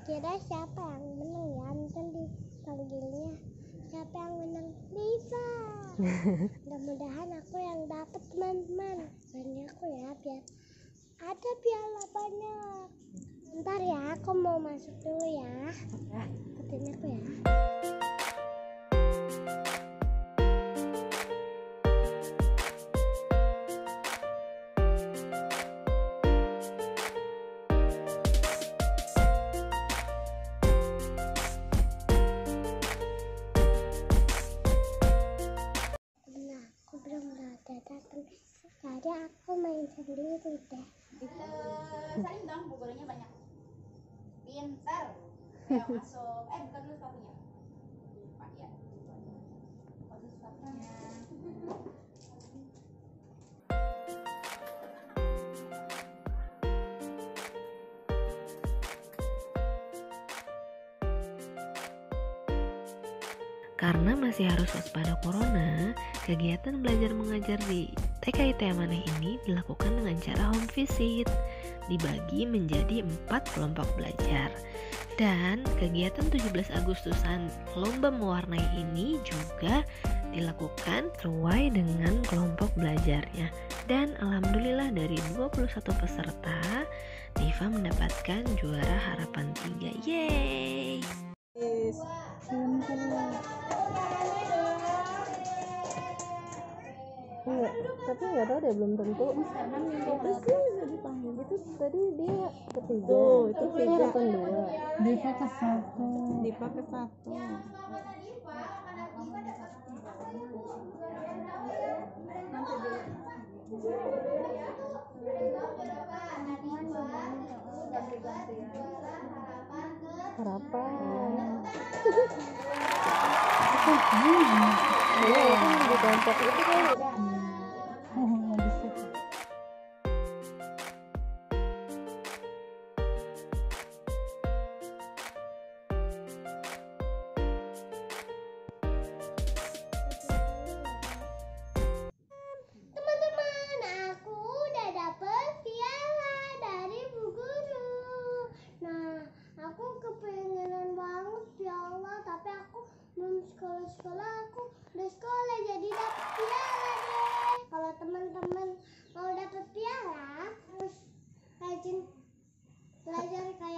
kira siapa yang menang ya? Ntar dipanggilnya siapa yang menang? Diva. Mudah-mudahan aku yang dapat teman-teman. Banyak aku ya biar ada piala banyak. Ntar ya aku mau masuk dulu ya. Ikutin aku ya. Jadi aku main sendiri deh. Saling dong, bukunya banyak. Pintar. Ayo masuk. Buka dulu sepatunya. Pak ya. Buka dulu sepatunya. Karena masih harus waspada corona, kegiatan belajar mengajar di TKIT Amanah ini dilakukan dengan cara home visit, dibagi menjadi 4 kelompok belajar. Dan kegiatan 17 Agustusan lomba mewarnai ini juga dilakukan sesuai dengan kelompok belajarnya. Dan alhamdulillah dari 21 peserta, Diva mendapatkan juara harapan 3. Yeay! Enggak, tapi nggak tahu deh, belum tentu. Itu sih udah dipanggil. Itu tadi dia ketiga. Tuh, itu harapan 2. Diva ke 1. Diva ke 1. Harapan. Iya, kan di kelompok itu kan. Teman-teman, aku udah dapet piala dari Bu Guru. Nah, aku kepengenan banget piala, tapi aku belum sekolah, aku udah sekolah jadi dapet piala deh. Kalau teman-teman mau dapet piala, harus rajin belajar kayak